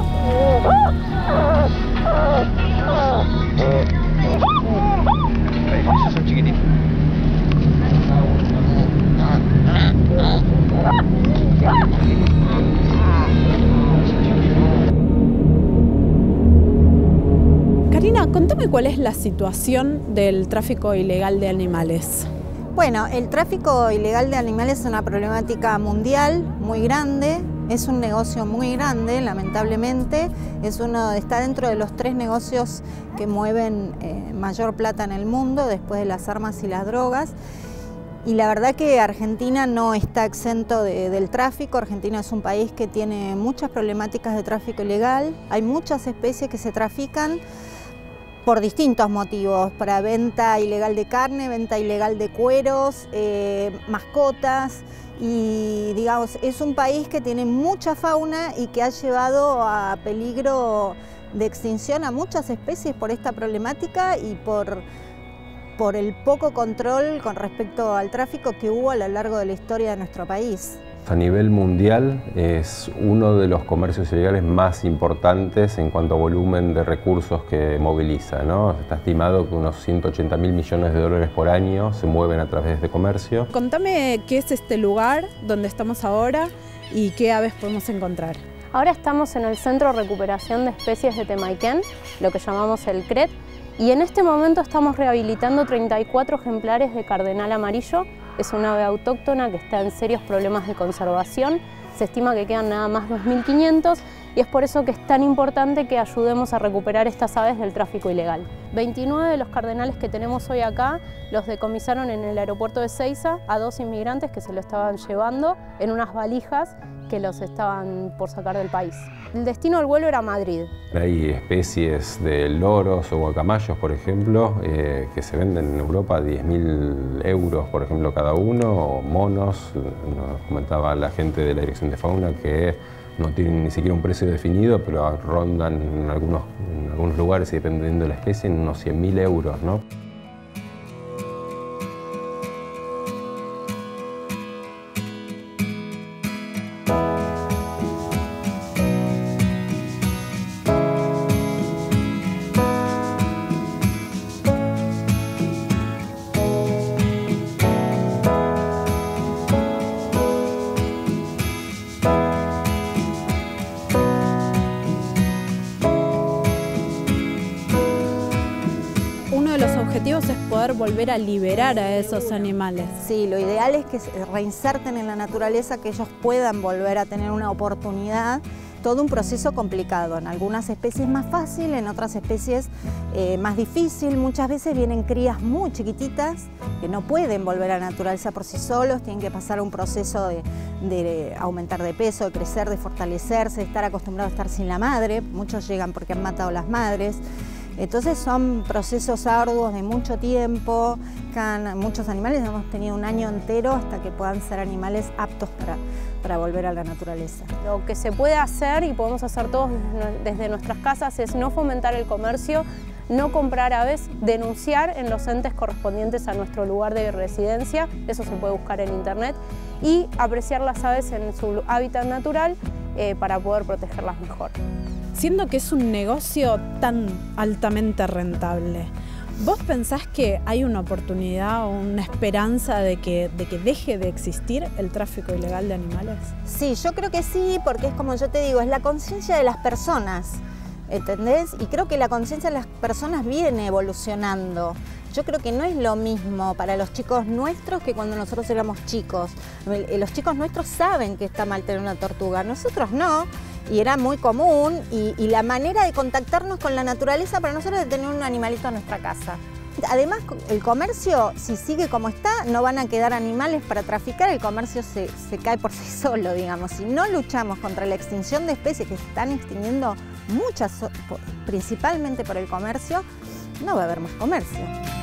Esos son chiquititos. Karina, contame cuál es la situación del tráfico ilegal de animales. Bueno, el tráfico ilegal de animales es una problemática mundial muy grande, es un negocio muy grande, lamentablemente, está dentro de los 3 negocios que mueven mayor plata en el mundo, después de las armas y las drogas. Y la verdad que Argentina no está exento del tráfico. Argentina es un país que tiene muchas problemáticas de tráfico ilegal, hay muchas especies que se trafican por distintos motivos, para venta ilegal de carne, venta ilegal de cueros, mascotas, y digamos, es un país que tiene mucha fauna y que ha llevado a peligro de extinción a muchas especies por esta problemática y por el poco control con respecto al tráfico que hubo a lo largo de la historia de nuestro país. A nivel mundial es uno de los comercios ilegales más importantes en cuanto a volumen de recursos que moviliza, ¿no? Está estimado que unos 180.000 millones de dólares por año se mueven a través de este comercio. Contame qué es este lugar donde estamos ahora y qué aves podemos encontrar. Ahora estamos en el Centro de Recuperación de Especies de Temayquén, lo que llamamos el CRET, y en este momento estamos rehabilitando 34 ejemplares de cardenal amarillo. Es una ave autóctona que está en serios problemas de conservación. Se estima que quedan nada más 2.500 y es por eso que es tan importante que ayudemos a recuperar estas aves del tráfico ilegal. 29 de los cardenales que tenemos hoy acá los decomisaron en el aeropuerto de Ezeiza a 2 inmigrantes que se lo estaban llevando en unas valijas que los estaban por sacar del país. El destino del vuelo era Madrid. Hay especies de loros o guacamayos, por ejemplo, que se venden en Europa a 10.000 euros, por ejemplo, cada uno, o monos. Nos comentaba la gente de la Dirección de Fauna que no tienen ni siquiera un precio definido, pero rondan en algunos lugares, y dependiendo de la especie, en unos 100.000 euros, ¿no? El objetivo es poder volver a liberar a esos animales. Sí, lo ideal es que se reinserten en la naturaleza, que ellos puedan volver a tener una oportunidad. Todo un proceso complicado, en algunas especies más fácil, en otras especies más difícil. Muchas veces vienen crías muy chiquititas que no pueden volver a la naturaleza por sí solos, tienen que pasar un proceso de aumentar de peso, de crecer, de fortalecerse, de estar acostumbrados a estar sin la madre. Muchos llegan porque han matado a las madres. Entonces son procesos arduos de mucho tiempo. Muchos animales hemos tenido un año entero hasta que puedan ser animales aptos para volver a la naturaleza. Lo que se puede hacer y podemos hacer todos desde nuestras casas es no fomentar el comercio, no comprar aves, denunciar en los entes correspondientes a nuestro lugar de residencia, eso se puede buscar en internet, y apreciar las aves en su hábitat natural para poder protegerlas mejor. Siendo que es un negocio tan altamente rentable, ¿vos pensás que hay una oportunidad o una esperanza de que deje de existir el tráfico ilegal de animales? Sí, yo creo que sí, porque es como yo te digo, es la conciencia de las personas, ¿entendés? Y creo que la conciencia de las personas viene evolucionando. Yo creo que no es lo mismo para los chicos nuestros que cuando nosotros éramos chicos. Los chicos nuestros saben que está mal tener una tortuga, nosotros no. Y era muy común, y la manera de contactarnos con la naturaleza para nosotros es tener un animalito en nuestra casa. Además, el comercio, si sigue como está, no van a quedar animales para traficar, el comercio se cae por sí solo, digamos. Si no luchamos contra la extinción de especies que se están extinguiendo muchas, principalmente por el comercio, no va a haber más comercio.